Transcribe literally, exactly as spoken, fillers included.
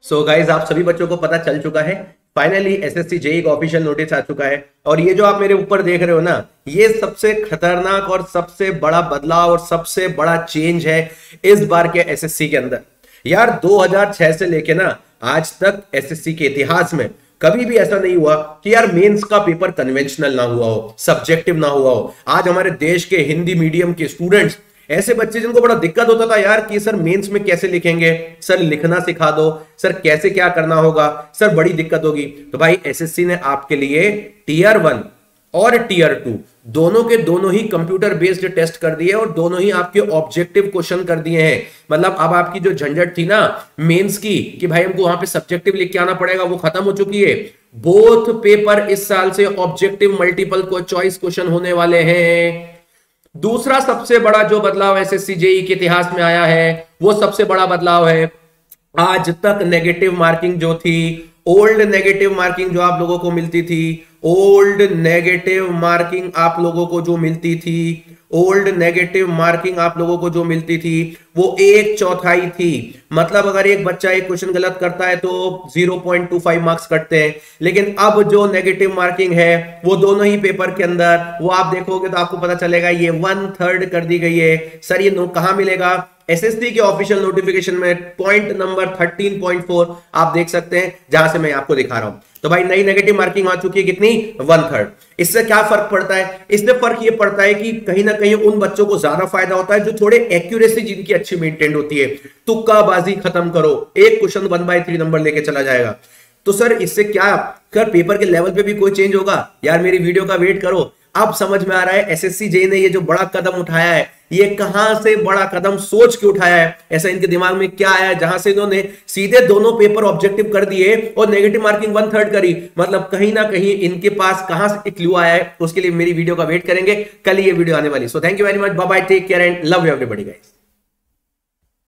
सो so guys आप सभी बच्चों को पता चल चुका है, फाइनली एसएससी जेईई का ऑफिशियल नोटिस आ चुका है। और ये जो आप मेरे ऊपर देख रहे हो ना, ये सबसे खतरनाक और सबसे बड़ा बदलाव और सबसे बड़ा चेंज है इस बार के एसएससी के अंदर। यार दो हज़ार छह से लेके ना आज तक एसएससी के इतिहास में कभी भी ऐसा नहीं हुआ कि यार मेंस का पेपर कन्वेंशनल ना हुआ हो, सब्जेक्टिव ना हुआ हो। आज हमारे देश के हिंदी मीडियम के स्टूडेंट्स, ऐसे बच्चे जिनको बड़ा दिक्कत होता था यार कि सर मेंस में कैसे लिखेंगे, सर लिखना सिखा दो, सर कैसे क्या करना होगा, सर बड़ी दिक्कत होगी। तो भाई एसएससी ने आपके लिए टीयर वन और टीयर टू दोनों के दोनों ही कंप्यूटर बेस्ड टेस्ट कर दिए और दोनों ही आपके ऑब्जेक्टिव क्वेश्चन कर दिए हैं। मतलब अब आपकी जो झंझट थी ना मेंस की कि भाई हमको वहां पे सब्जेक्टिव लिख के आना पड़ेगा, वो खत्म हो चुकी है। बोथ पेपर इस साल से ऑब्जेक्टिव मल्टीपल को चॉइस क्वेश्चन होने वाले हैं। दूसरा सबसे बड़ा जो बदलाव एसएससी जेईई के इतिहास में आया है वो सबसे बड़ा बदलाव है, आज तक नेगेटिव मार्किंग जो थी, ओल्ड नेगेटिव मार्किंग जो आप लोगों को मिलती थी, ओल्ड नेगेटिव मार्किंग आप लोगों को जो मिलती थी ओल्ड नेगेटिव मार्किंग आप लोगों को जो मिलती थी वो एक चौथाई थी। मतलब अगर एक बच्चा एक क्वेश्चन गलत करता है तो zero point two five marks कटते हैं। लेकिन अब जो नेगेटिव मार्किंग है वो दोनों ही पेपर के अंदर, वो आप देखोगे तो आपको पता चलेगा ये वन थर्ड कर दी गई है। सर ये कहां मिलेगा? एसएससी के ऑफिशियल नोटिफिकेशन में point number thirteen point four आप देख सकते हैं, जहां से मैं आपको दिखा रहा हूं। तो भाई नई नेगेटिव मार्किंग आ चुकी है, कितनी? One third. इससे क्या फर्क पड़ता है? इससे फर्क ये पड़ता है कि कहीं ना कहीं उन बच्चों को ज्यादा फायदा होता है जो थोड़े एक्यूरेसी जिनकी अच्छी मेंटेन होती है। तुक्काबाजी खत्म करो, एक question one by three number लेके चला जाएगा। तो सर इससे क्या कर पेपर के लेवल पे भी कोई चेंज होगा? यार मेरी वीडियो का वेट करो, अब समझ में आ रहा है एसएससी जेईई ने ये जो बड़ा कदम उठाया है ये कहां से बड़ा कदम सोच के उठाया है, ऐसा इनके दिमाग में क्या आया जहां से इन्होंने सीधे दोनों पेपर ऑब्जेक्टिव कर दिए और नेगेटिव मार्किंग वन थर्ड करी। मतलब कहीं ना कहीं इनके पास कहां से क्लू आया है, उसके लिए मेरी वीडियो का वेट करेंगे, कल ये वीडियो आने वाली। So thank you very much, bye bye, take care and love you everybody guys.